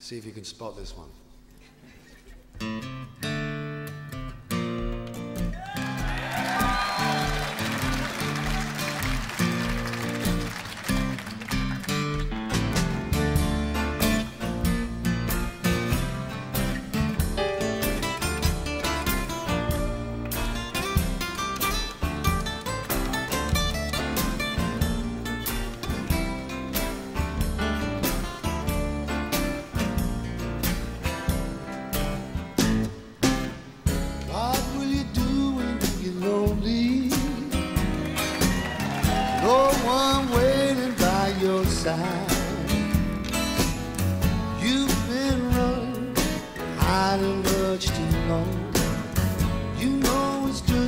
See if you can spot this one. No one waiting by your side. You've been running, hiding much too long. You know it's true.